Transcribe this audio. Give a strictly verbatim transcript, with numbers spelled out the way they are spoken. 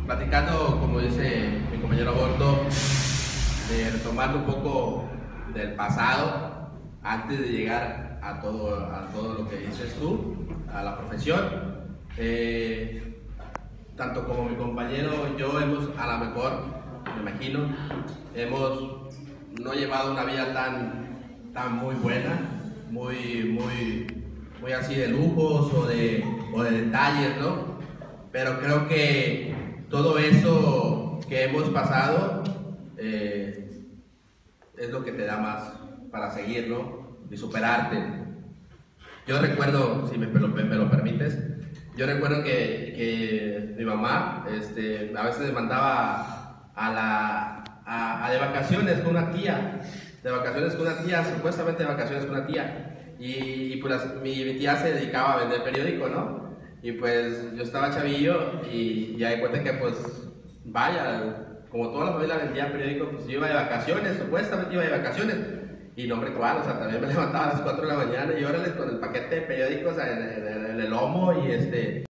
platicando, como dice mi compañero Gordo, de retomando un poco del pasado antes de llegar a todo, a todo lo que dices tú, a la profesión. Eh, tanto como mi compañero y yo hemos, a lo mejor, me imagino, hemos no llevado una vida tan, tan muy buena, muy, muy, muy así de lujos o de, o de detalles, ¿no? Pero creo que todo eso que hemos pasado eh, es lo que te da más para seguir, ¿no? Y superarte. Yo recuerdo, si me, me, lo, me lo permites, yo recuerdo que, que mi mamá este, a veces me mandaba a la, a, a de vacaciones con una tía, de vacaciones con una tía, supuestamente de vacaciones con una tía, y, y pues mi, mi tía se dedicaba a vender periódico, ¿no? Y pues yo estaba chavillo y ya de cuenta que pues vaya, como toda la familia vendía periódico, pues yo iba de vacaciones, supuestamente iba de vacaciones. Y no hombre, cuál, o sea, también me levantaba a las cuatro de la mañana y órale con el paquete de periódicos en, en, en el lomo y este...